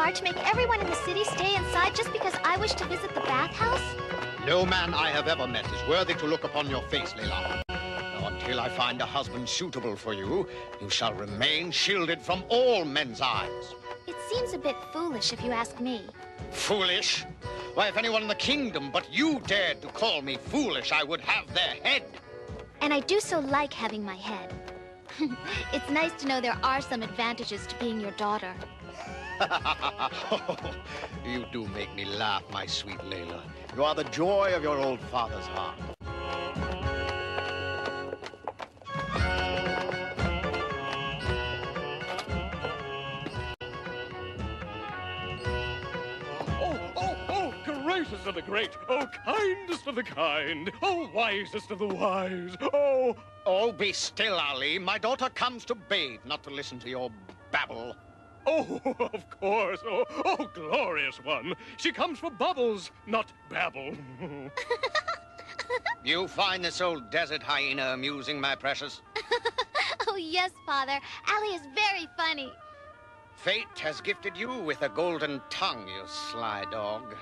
far to make everyone in the city stay inside just because I wish to visit the bathhouse? No man I have ever met is worthy to look upon your face, Layla. Now, until I find a husband suitable for you, you shall remain shielded from all men's eyes. It seems a bit foolish if you ask me. Foolish? Why, if anyone in the kingdom but you dared to call me foolish, I would have their head. And I do so like having my head. It's nice to know there are some advantages to being your daughter. You do make me laugh, my sweet Layla. You are the joy of your old father's heart. Greatest of the great, oh, kindest of the kind, oh, wisest of the wise, oh... Oh, be still, Ali. My daughter comes to bathe, not to listen to your babble. Oh, of course. Oh, glorious one. She comes for bubbles, not babble. You find this old desert hyena amusing, my precious? Oh, yes, Father. Ali is very funny. Fate has gifted you with a golden tongue, you sly dog.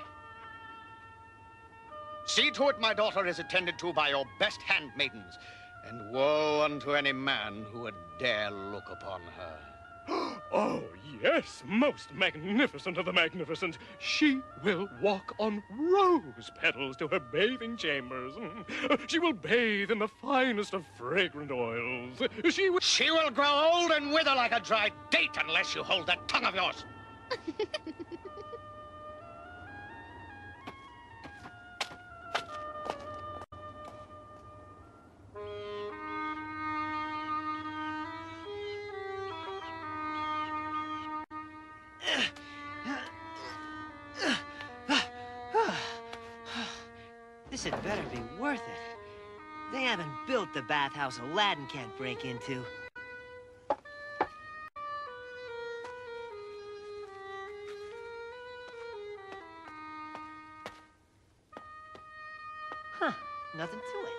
See to it my daughter is attended to by your best handmaidens, and woe unto any man who would dare look upon her. Oh, yes, most magnificent of the magnificent. She will walk on rose petals to her bathing chambers. She will bathe in the finest of fragrant oils. She will grow old and wither like a dried date unless you hold that tongue of yours. This had better be worth it. They haven't built the bathhouse Aladdin can't break into. Huh, nothing to it.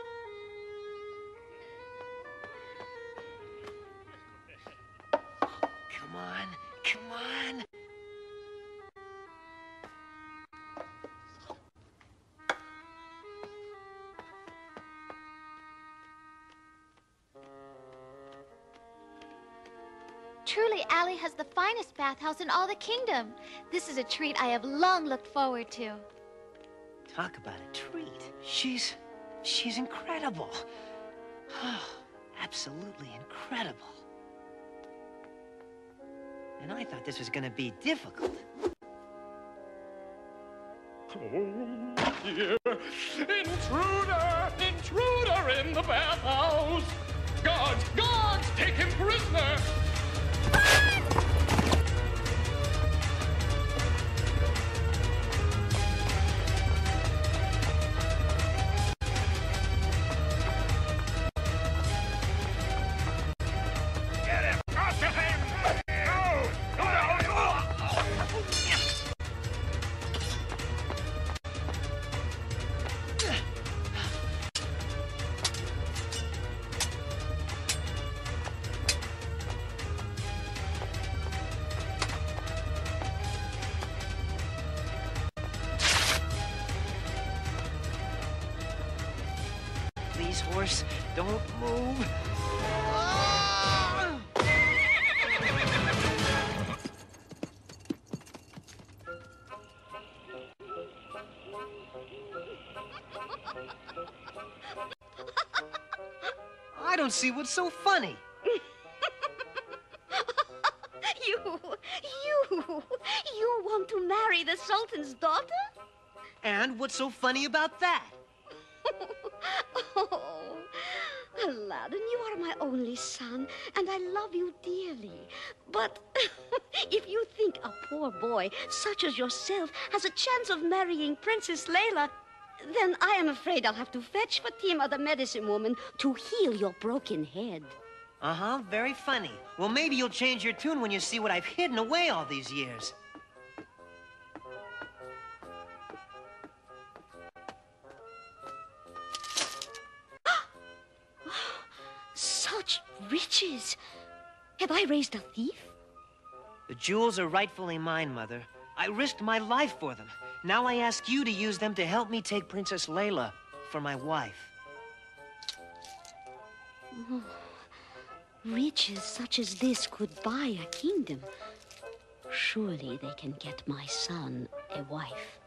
Come on, come on. Truly, Ali has the finest bathhouse in all the kingdom. This is a treat I have long looked forward to. Talk about a treat. She's incredible. Absolutely incredible. And I thought this was gonna be difficult. Oh, dear. Intruder! Intruder in the bathhouse! Guards! Guards! Take him prisoner! Please, horse, don't move. I don't see what's so funny. You want to marry the Sultan's daughter? And what's so funny about that? Oh, Aladdin, you are my only son, and I love you dearly. But if you think a poor boy such as yourself has a chance of marrying Princess Layla, then I am afraid I'll have to fetch Fatima, the medicine woman, to heal your broken head. Uh-huh, very funny. Well, maybe you'll change your tune when you see what I've hidden away all these years. Such riches! Have I raised a thief? The jewels are rightfully mine, Mother. I risked my life for them. Now I ask you to use them to help me take Princess Layla for my wife. Oh, riches such as this could buy a kingdom. Surely they can get my son a wife.